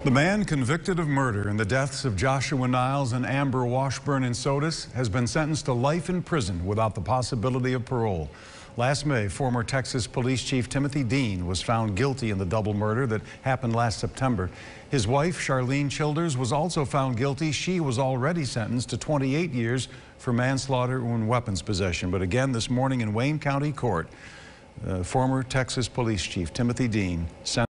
The man convicted of murder in the deaths of Joshua Niles and Amber Washburn in Sodus has been sentenced to life in prison without the possibility of parole. Last May, former Texas Police Chief Timothy Dean was found guilty in the double murder that happened last September. His wife, Charlene Childers, was also found guilty. She was already sentenced to 28 years for manslaughter and weapons possession. But again, this morning in Wayne County Court, former Texas Police Chief Timothy Dean sentenced